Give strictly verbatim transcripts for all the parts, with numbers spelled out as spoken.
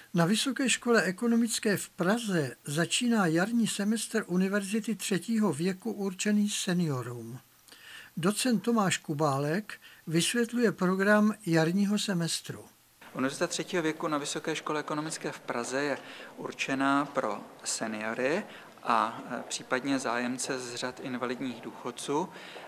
Na Vysoké škole ekonomické v Praze začíná jarní semestr univerzity třetího věku určený seniorům. Docent Tomáš Kubálek vysvětluje program jarního semestru. Univerzita třetího věku na Vysoké škole ekonomické v Praze je určená pro seniory a případně zájemce z řad invalidních důchodců.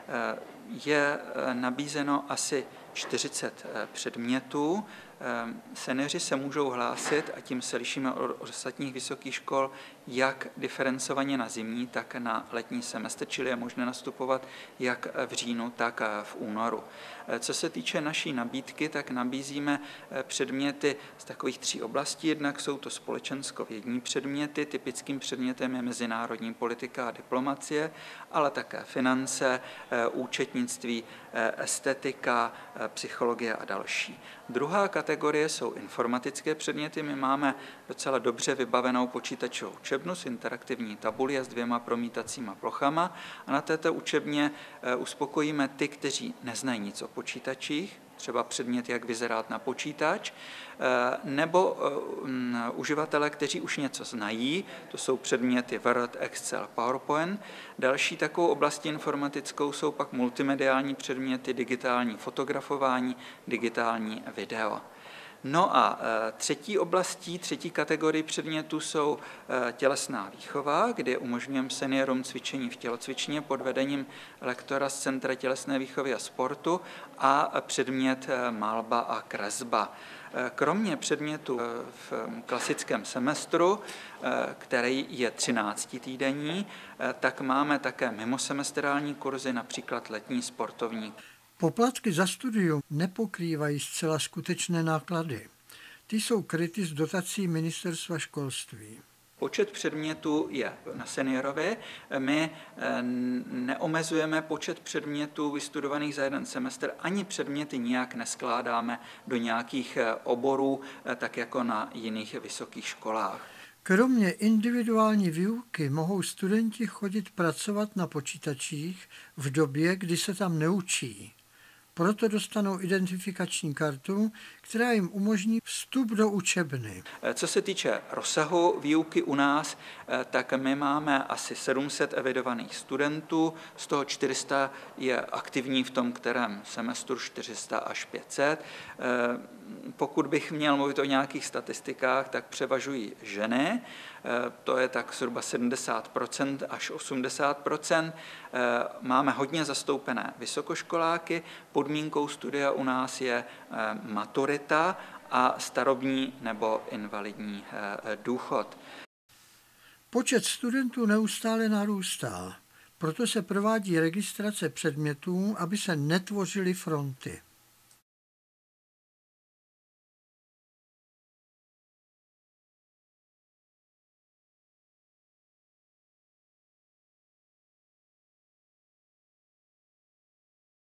Je nabízeno asi čtyřicet předmětů. Seniori se můžou hlásit, a tím se lišíme od ostatních vysokých škol, jak diferencovaně na zimní, tak na letní semestr, čili je možné nastupovat jak v říjnu, tak v únoru. Co se týče naší nabídky, tak nabízíme předměty z takových tří oblastí. Jednak jsou to společenskovědní předměty, typickým předmětem je mezinárodní politika a diplomacie, ale také finance, účetnictví, estetika, psychologie a další. Druhá kategorie jsou informatické předměty. My máme docela dobře vybavenou počítačovou učebnu s interaktivní tabulí a s dvěma promítacíma plochama. A na této učebně uspokojíme ty, kteří neznají nic o počítačích, třeba předmět, jak vyzerát na počítač, nebo uživatele, kteří už něco znají, to jsou předměty Word, Excel, PowerPoint. Další takovou oblastí informatickou jsou pak multimediální předměty, digitální fotografování, digitální video. No a třetí oblastí, třetí kategorii předmětů jsou tělesná výchova, kdy umožňujeme seniorům cvičení v tělocvičně pod vedením lektora z Centra tělesné výchovy a sportu a předmět malba a kresba. Kromě předmětu v klasickém semestru, který je třináctitýdenní, tak máme také mimosemestrální kurzy, například letní sportovní. Poplatky za studium nepokrývají zcela skutečné náklady. Ty jsou kryty z dotací Ministerstva školství. Počet předmětů je na seniorovi. My neomezujeme počet předmětů vystudovaných za jeden semestr, ani předměty nijak neskládáme do nějakých oborů, tak jako na jiných vysokých školách. Kromě individuální výuky mohou studenti chodit pracovat na počítačích v době, kdy se tam neučí. Proto dostanou identifikační kartu, která jim umožní vstup do učebny. Co se týče rozsahu výuky u nás, tak my máme asi sedm set evidovaných studentů, z toho čtyři sta je aktivní v tom kterém semestru, čtyři sta až pět set. Pokud bych měl mluvit o nějakých statistikách, tak převažují ženy, to je tak zhruba sedmdesát procent až osmdesát procent. Máme hodně zastoupené vysokoškoláky, podmínkou studia u nás je maturita a starobní nebo invalidní důchod. Počet studentů neustále narůstá, proto se provádí registrace předmětů, aby se netvořily fronty.